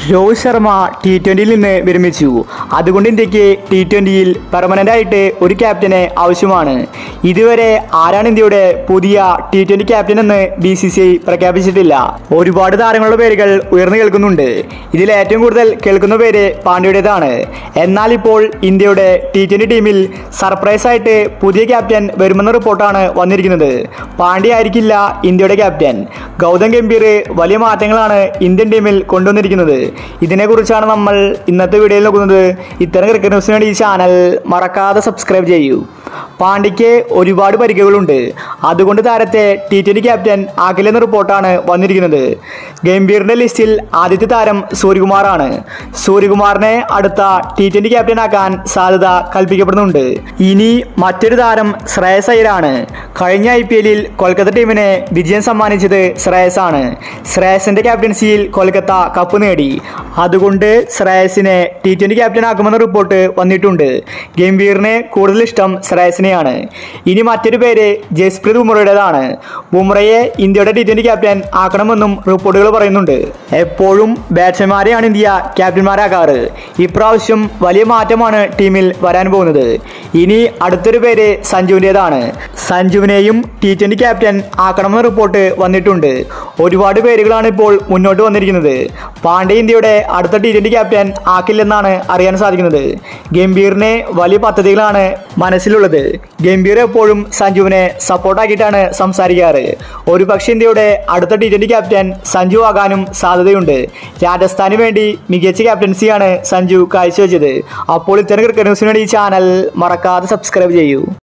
രോഹിത് ശർമ്മ T20യിൽ നിന്ന് വിരമിച്ചു. അതുകൊണ്ട് ഇന്ത്യക്ക് T20യിൽ പെർമനന്റ് ആയിട്ട് ഒരു ക്യാപ്റ്റനെ ആവശ്യമാണ്. ഇതുവരെ ആരാണ് ഇന്ത്യയുടെ പുതിയ T20 ക്യാപ്റ്റൻ എന്ന് BCCI പ്രഖ്യാപിച്ചിട്ടില്ല. ഒരുപാട് താരങ്ങളുടെ പേരുകൾ ഉയർന്നു കേൾക്കുന്നുണ്ട്. ഇതിൽ ഏറ്റവും കൂടുതൽ കേൾക്കുന്ന പേര് പാണ്ഡ്യയുടേതാണ്. എന്നാൽ ഇപ്പോൾ ഇന്ത്യയുടെ T20 ടീമിൽ സർപ്രൈസ് ആയിട്ട് പുതിയ ക്യാപ്റ്റൻ വരുമെന്ന റിപ്പോർട്ടാണ് വന്നിരിക്കുന്നത്. പാണ്ഡ്യ ആയിരിക്കില്ല ഇന്ത്യയുടെ ക്യാപ്റ്റൻ. ഗൗതം ഗംഭീർ വലിയ മാറ്റങ്ങളാണ് ഇന്ത്യൻ ടീമിൽ കൊണ്ടുവന്നിരിക്കുന്നത്. ഇതിനെക്കുറിച്ചാണ് നമ്മൾ ഇന്നത്തെ വീഡിയോയിൽ നോക്കുന്നത്. ഇത്തരം ക്രിക്കറ്റ് ന്യൂസിന് വേണ്ടി ഈ ചാനൽ മറക്കാതെ സബ്സ്ക്രൈബ് ചെയ്യൂ. പാണ്ഡ്യയ്ക്ക് ഒരുപാട് പരിക്കുകളുണ്ട്. അതുകൊണ്ട് താരത്തെ T20 ക്യാപ്റ്റൻ ആക്കില്ലെന്ന റിപ്പോർട്ടാണ് വന്നിരിക്കുന്നത്. ഗംഭീറിന്റെ ലിസ്റ്റിൽ ആദ്യത്തെ താരം സൂര്യകുമാറാണ്. സൂര്യകുമാറിനെ അടുത്ത T20 ക്യാപ്റ്റൻ ആക്കാൻ സാധ്യത കൽപ്പിക്കപ്പെടുന്നുണ്ട്. ഇനി മറ്റൊരു താരം ശ്രേയസ് അയ്യരാണ്. കഴിഞ്ഞ IPLൽ കൊൽക്കത്ത ടീമിനെ വിജയം സമ്മാനിച്ചത് ശ്രേയസ് ആണ്. ശ്രേയസിന്റെ ക്യാപ്റ്റൻസിയിൽ കൊൽക്കത്ത കപ്പ് നേടി. അതുകൊണ്ട് ശ്രേയസിനെ T20 ക്യാപ്റ്റൻ ആക്കുമെന്ന റിപ്പോർട്ട് വന്നിട്ടുണ്ട്. ഗംഭീറിന് കൂടുതൽ ഇഷ്ടം ശ്രേയസിനെയാണ്. ഇനി മറ്റൊരു പേര് ജസ്പ്രീത് ബുംറയുടേതാണ്. ബുംറയെ ഇന്ത്യയുടെ T20 ക്യാപ്റ്റൻ ആക്കണമെന്നും റിപ്പോർട്ടുകൾ പറയുന്നുണ്ട്. എപ്പോഴും ബാറ്റ്സ്മാൻമാരെയാണ് ഇന്ത്യ ക്യാപ്റ്റന്മാരാക്കാറ്. ഇപ്രാവശ്യം വലിയ മാറ്റമാണ് ടീമിൽ വരാൻ പോകുന്നത്. ഇനി അടുത്തൊരു പേര് സഞ്ജുവിൻ്റെതാണ്. സഞ്ജുവിനെയും T20 ക്യാപ്റ്റൻ ആക്കണമെന്ന റിപ്പോർട്ട് വന്നിട്ടുണ്ട്. ഒരുപാട് പേരുകളാണ് ഇപ്പോൾ മുന്നോട്ട് വന്നിരിക്കുന്നത്. പാണ്ഡ്യ ഇന്ത്യയുടെ അടുത്ത T20 ക്യാപ്റ്റൻ ആക്കില്ലെന്നാണ് അറിയാൻ സാധിക്കുന്നത്. ഗംഭീറിന് വലിയ പദ്ധതികളാണ് മനസ്സിലുള്ളത്. ഗംഭീർ എപ്പോഴും സഞ്ജുവിനെ സപ്പോർട്ടാക്കിയിട്ടാണ് സംസാരിക്കാറ്. ഒരു പക്ഷേ ഇന്ത്യയുടെ അടുത്ത T20 ക്യാപ്റ്റൻ സഞ്ജു ആകാനും സാധ്യതയുണ്ട്. രാജസ്ഥാന് വേണ്ടി മികച്ച ക്യാപ്റ്റൻസിയാണ് സഞ്ജു കാഴ്ചവെച്ചത്. അപ്പോൾ ഇത്തരം ക്രിക്കറ്റ് ന്യൂസിന് വേണ്ടി ഈ ചാനൽ മറക്കാതെ സബ്സ്ക്രൈബ് ചെയ്യൂ.